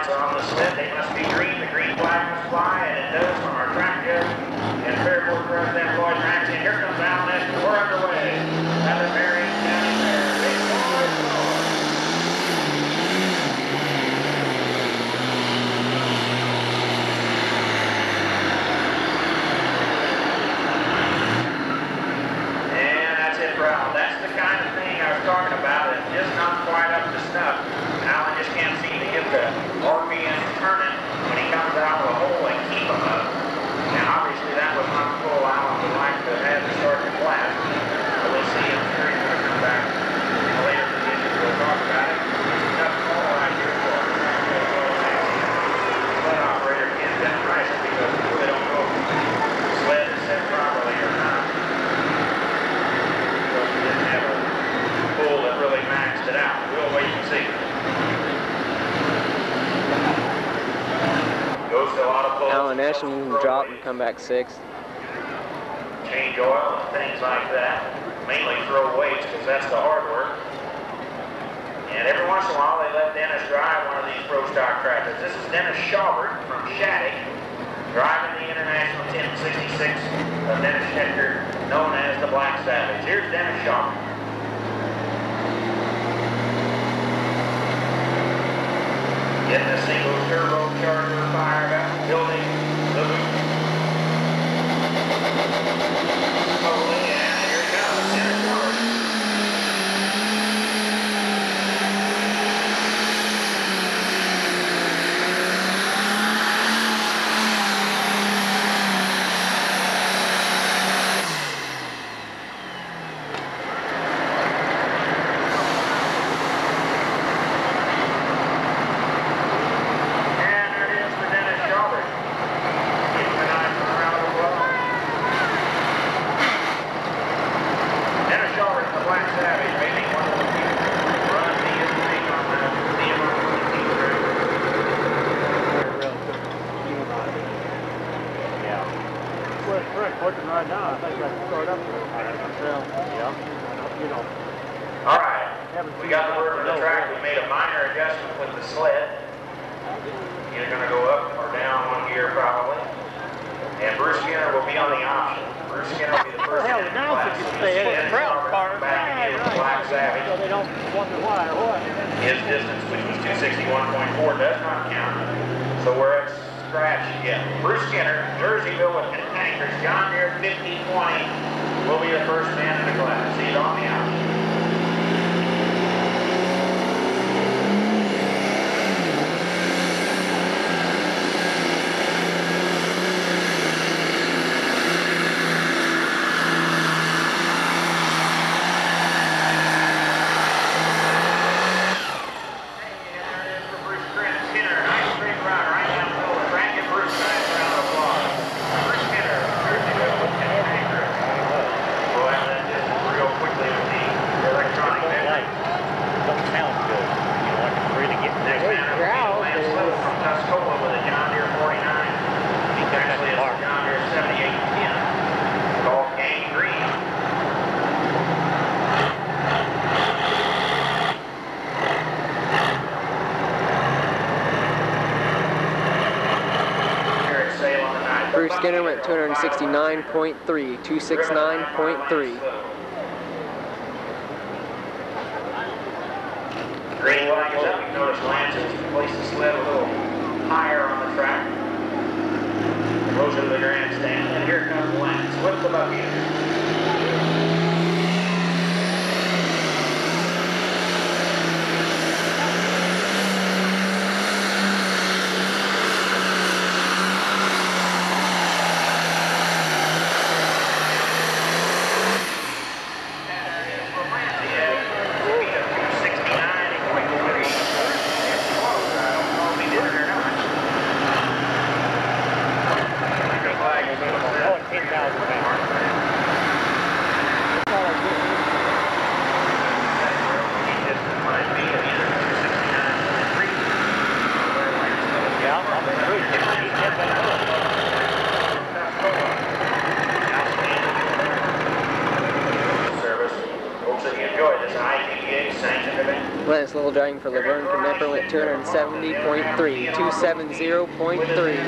lights are on the sled. They must be green. The green flag must fly, and it does from our track judge and Fairport President Lloyd Maxey. Here comes Alan Eston. We're underway. Another Marion County Fair. Big boys, that's the kind of thing I was talking about. It's just not quite up to snuff. Alan just can't seem to get the RPM turning when he comes out of the hole and keep him up. Now, obviously, that was not the full Alan would like to have to start the class. But we'll see. I'm sure he's going to come back in a later position. We'll talk about it. It's a tough call right here for the sled operator, Ken Ben Price, because we really don't know if the sled is set properly or not. That really maxed it out. We'll wait and see. Goes to a lot of pulls. Alan Eston drop and come back 6th. Change oil and things like that. Mainly throw weights because that's the hard work. And every once in a while they let Dennis drive one of these pro stock tractors. This is Dennis Schaubert from Shattuck, driving the International 1066 of Dennis Schechter, known as the Black Savage. Here's Dennis Schaubert. Getting a single turbocharger fired up, building the loop. Slowly, and here it comes, Dennis Schaubert. Right now, I think I can start up there. All right, we got the word from the track. We made a minor adjustment with the sled. Either going to go up or down one gear probably. And Bruce Skinner will be on the option. Bruce Skinner will be the first in the class. Back in the Black Savage. So they don't wonder why or what. His distance, which was 261.4, does not count. So we're at scratch again. Bruce Skinner, Jerseyville with Cantankers, John Deere 5020 will be the first man in the class. He's on the option. Bruce Skinner went 269.3, 269.3. Green flag is up. You notice Lance has placed the sled a little higher on the track. Closer to the grandstand. And here comes Lance with the bucket. driving for Laverne Knepper went 270.3, 270.3.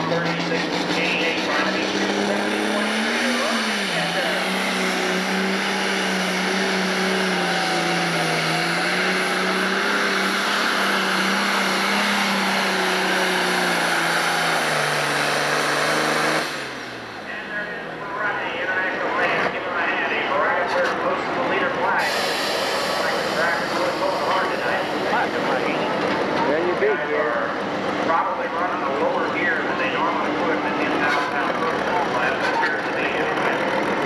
Probably running a lower gear than they normally would in the 10,000-pound football class. That appears to be anyway.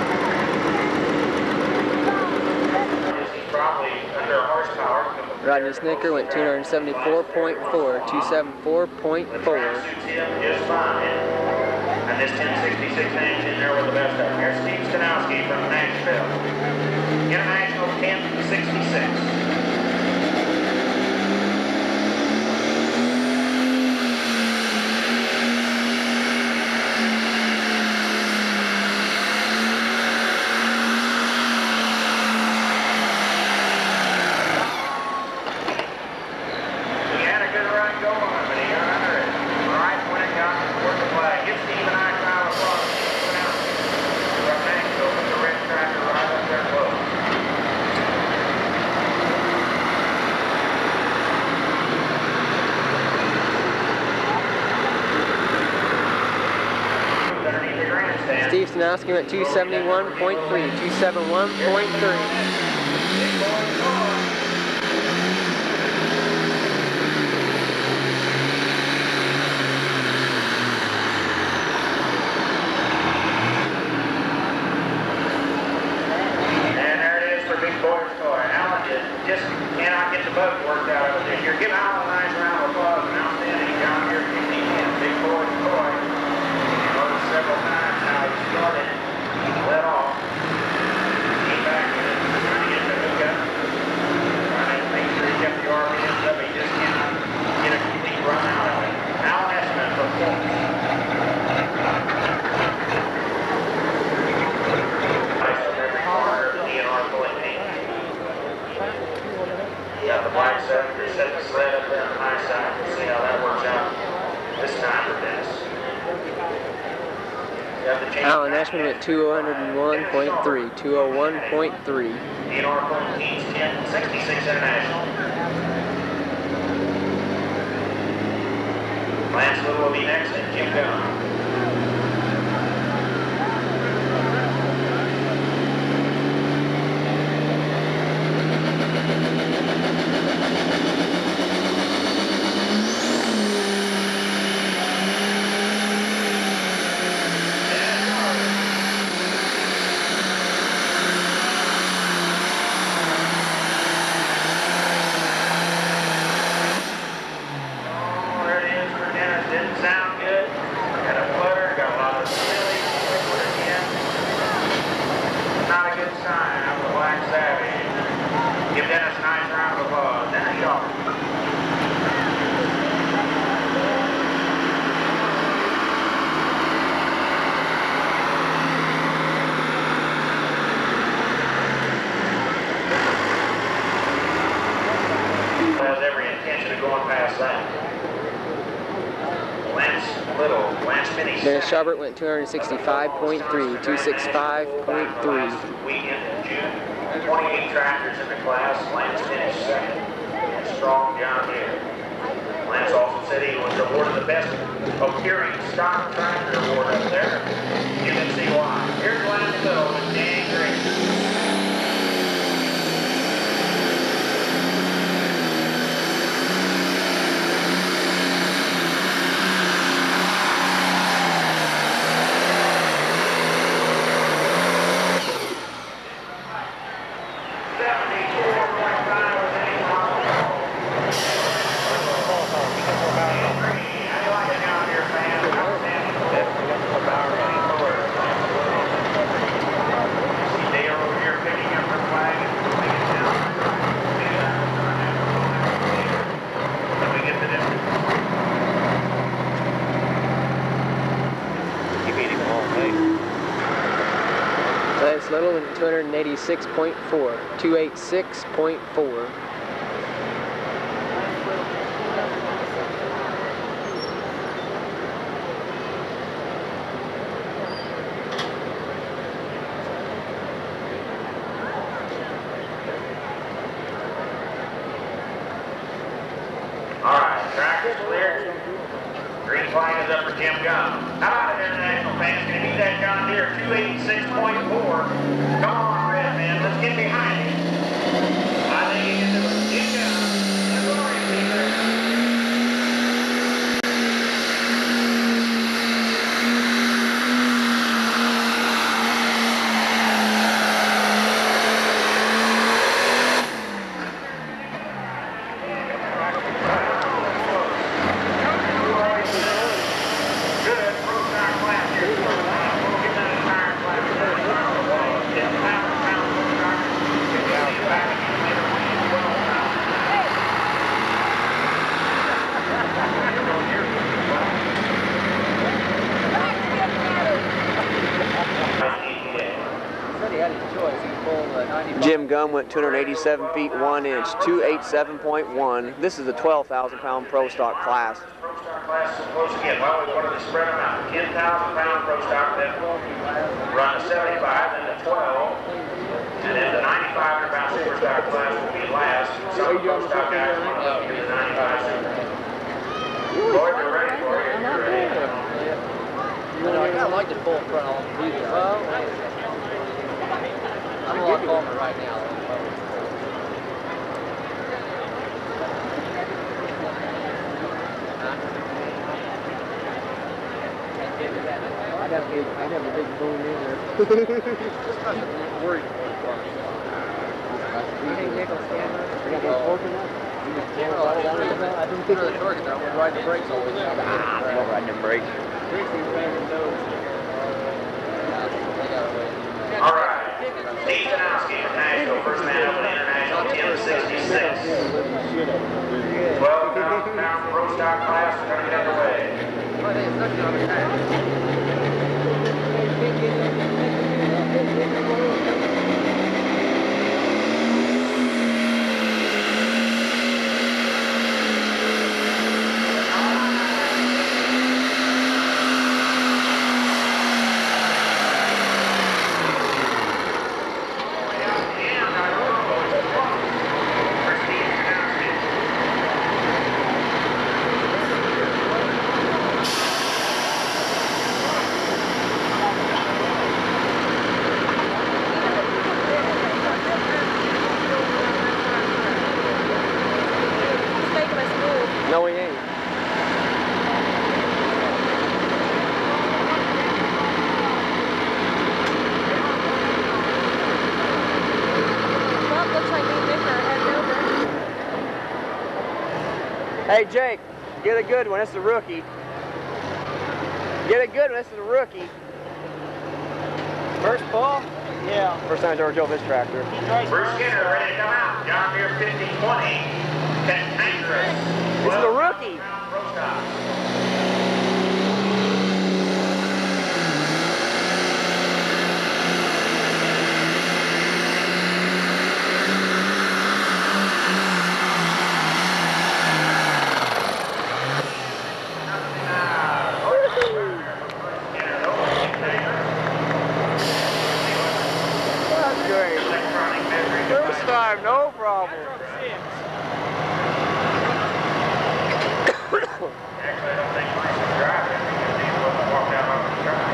He's probably under horsepower. Rodney Snicker went 274.4, 274.4. Just fine. And this 1066 engine there with the best of them. Here's Steve Stanowski from Nashville. International 1066. Steve Stanowski went 271.3, 271.3. Just cannot get the boat worked out of it this year. Give Alan a nice round of applause and outstanding down here at 1510. Big boy toy. You noticed several times how he started, let off, came back in it, trying to get the hook up, trying to make sure he kept the RPMs up. He just cannot get a complete run out of it. Alan Esmond for points. Nice from every corner of the DNR pulling team. Got the black set, they set the sled up there on the high side. We'll see how that works out this time for Dennis. Alan Ashman went 201.3, 201.3. DNR Pulling Teams 1066 International. Lance Little will be next and Jim Gunn. Give Dennis a nice round of applause. Dennis Shaw. Has every intention of going past that. Lance Little, Lance Finney. Dennis Schaubert went 265.3, 265.3. Weekend in June. 28 tractors in the class. Lance finished second. Strong John Deere. Lance also said he was awarded the best appearing stock tractor award up there. You can see why. Here's Lance Little with Danny Green. Lance Little went 286.4, 286.4. Track is clear. Green flag is up for Jim Gum. How about an international fans? Going to beat that John Deere 286.4. Come on, Red man. Let's get behind him. I think he can do it. Jim Gum. That's what we're going to see. Jim Gum went 287 feet 1 inch, 287.1. This is the 12,000-pound pro stock class. Pro stock class is supposed to get, well, we wanted to spread them out. 10,000-pound pro stock, then run to 75, then to 12, and then the 9,500-pound super stock class will be last. Some pro stock guys want to be the 95 super. Lloyd, we're ready for you. You're ready. You know, I kind of like the full front all the video. I'm a lot calmer right now. I'd have a big bone in there. Worried. You think Nichols can? You got pork in that? I don't think the target there. I would ride the brakes all the way down. I'm not riding them brakes. All right. Steve Janowski, International, first man up in the International, 1066. 12,000-pound pro stock class is going to get underway. No, he ain't. Well, it looks like me and Nick are heading over. Hey, Jake, get a good one. That's the rookie. Get a good one. This is the rookie. First pull? Yeah. First time I ever drove this tractor. Bruce Skinner ready to come out. John Deere 5020. Cantankerous. This is the rookie. Pro stock. That's great. First time, no problem. Actually, I don't think Bruce can drive it because he wouldn't walk out on the track.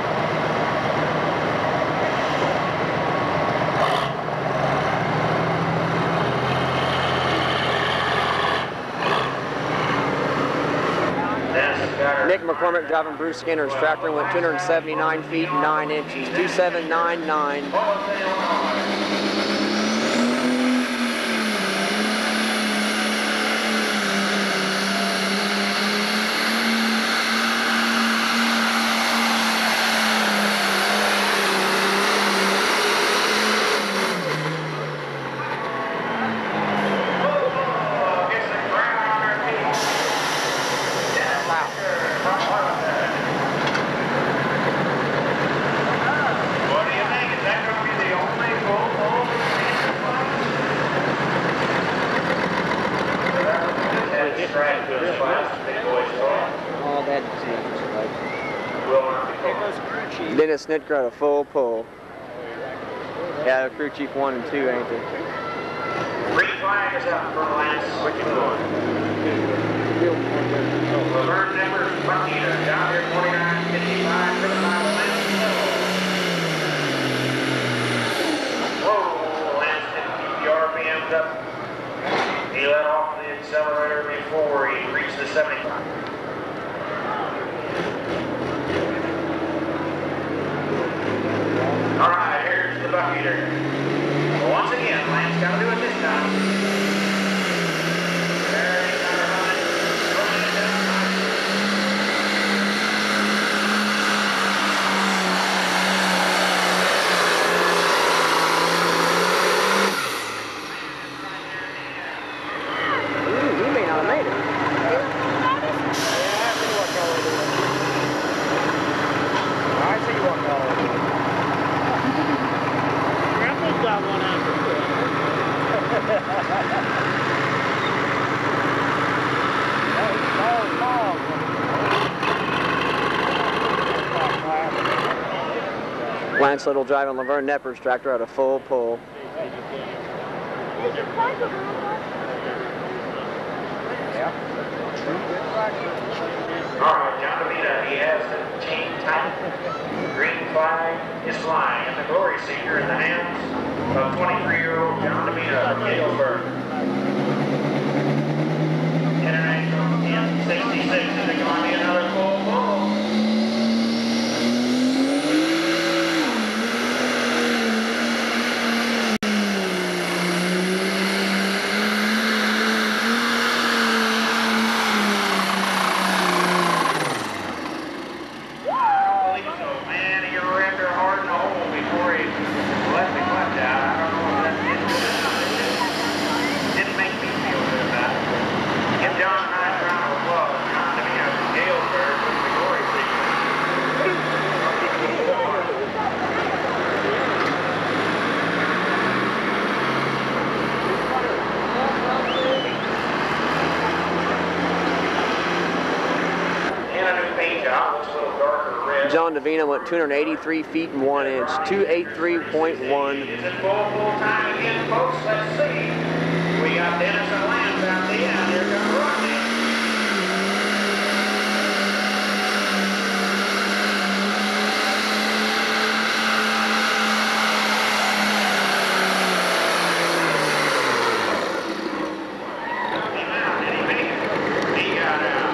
Nick McCormick driving Bruce Skinner's tractor went 279 feet and 9 inches, 2799. What do you think? Is that going to be the only full pull? That track to his class, big boys talk. Oh, that changes, right? Will not be Here called. goes crew chief. Dennis Snitker had a full pull. Yeah, the crew chief 1 and 2, ain't they? Green flag is up for Lance. What you doing? Laverne Nevers, Buccaneer, down here 49.55, driven by Lance. Whoa, Lance didn't keep the RPMs up. He let off the accelerator before he reached the 75. All right, here's the Buccaneer. Well, once again, Lance got to do it this time. There he's got to run it. Running it down nicely. He may not have made it. I see what color. Grandpa's got one after Lance Little driving Laverne Nepper's tractor at a full pull. All right, John DeVita, he has the chain tight. Green flag is flying, and the glory seeker in the hands of 23-year-old John DeVita from Galesburg. International 1066 is going to be another full pull. John Davina went 283 feet and 1 inch, 283.1. Is it full time again, folks? Let's see. We got Dennis and Lance out the end. Here comes Rodney. Did he make it? He got out.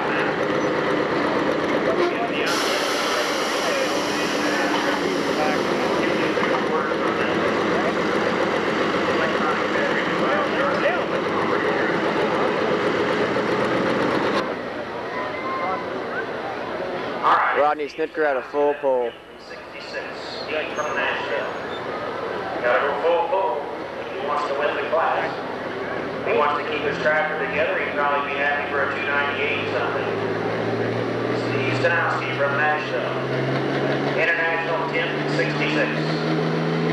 Rodney Snitker at a full pull. 66, he's from Nashville. Gotta go full pull. He wants to win the class. He wants to keep his tractor together. He'd probably be happy for a 298 something. Steve Stanowski from Nashville. International 1066.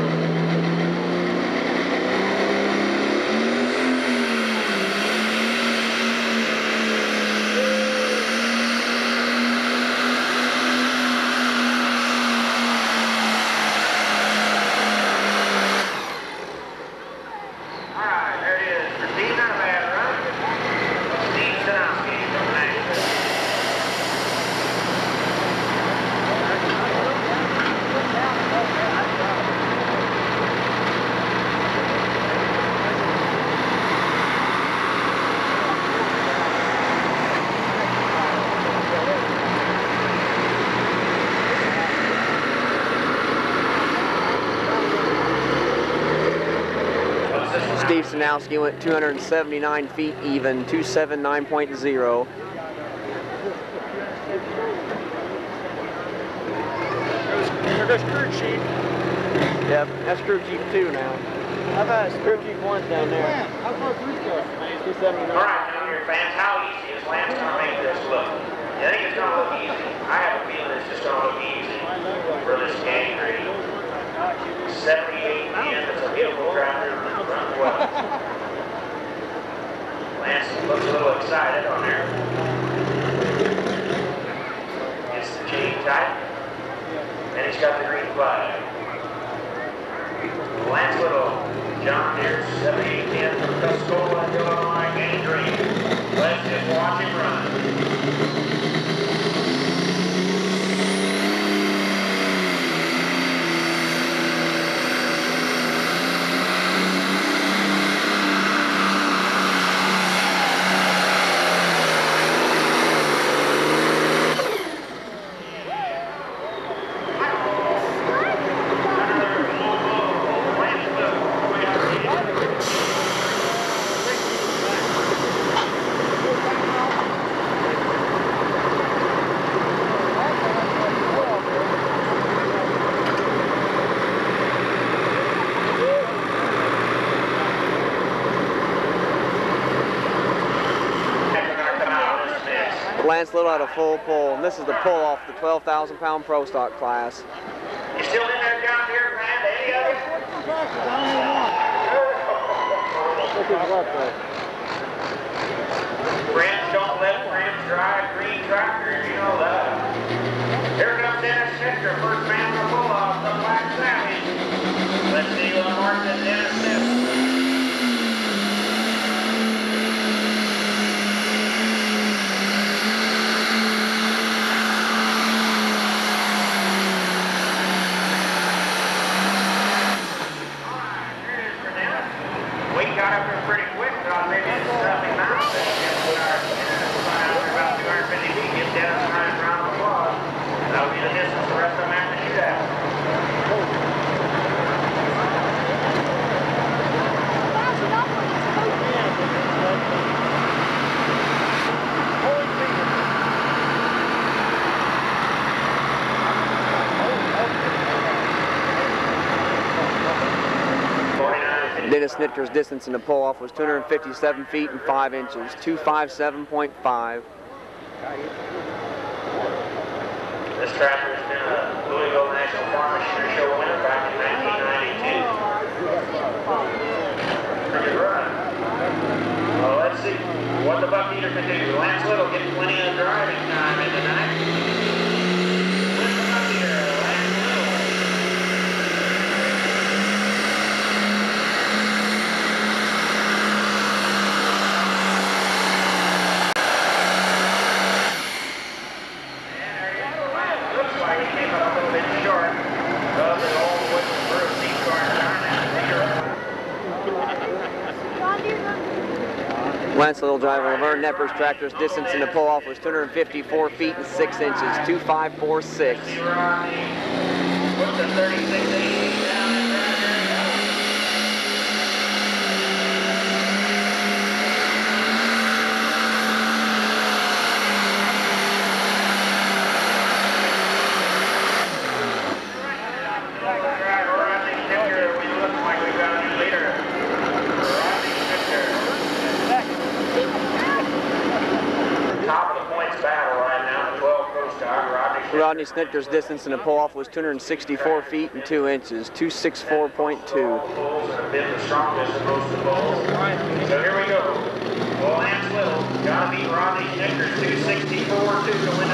Steve Sanowski went 279 feet even, 279.0. There goes crew chief. Yep, that's crew chief 2 now. I've had crew chief 1 down there. How far through go? 279. All right, now here, fans, how easy is Lance going to make this look? You think it's going to look easy? I have a feeling it's just going to look easy for this gang grade. 78 in, it's a beautiful tractor, runs well. Lance looks a little excited on there. Gets the chain tight, and he's got the green flag. Lance Little, John Deere 7810 from Tuscola, Illinois, gang green. Let's just watch him run. Lance Little had a full pull, and this is the pull off the 12,000 pound pro stock class. You still in there, John Deere, Grant? Any others? Friends don't let friends drive green tractors, you know that. Here comes Dennis Schnitzer, first man to pull off the Black Savage. Let's see what Martin Dennis says. Got up there pretty quick, thought maybe it's something now. About 250 feet, get Dennis a nice round of applause. That'll be the distance the rest of them have to shoot at. Dennis Schnitker's distance in the pull-off was 257 feet and 5 inches, 257.5. This tractor has been a Louisville National Farm Machinery Show winner back in 1992. Pretty good run. Well, let's see what the buck eater can do. Lance Little getting plenty of driving time in tonight. With the buck eater, Lance Little. Lance Little driving Laverne Knepper's tractor's distance in the pull-off was 254 feet and 6 inches, 2546. Put the 3680 down in there. Rodney Schnitker's distance in the pull-off was 264 feet and 2 inches, 264.2. Been the strongest of most of the bulls. So here we go. Well, Lance Little got to beat Rodney Schnitker's 264.2 to win